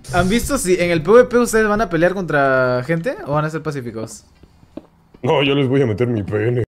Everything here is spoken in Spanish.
¿Han visto si en el PvP ustedes van a pelear contra gente o van a ser pacíficos? No, yo les voy a meter mi pene.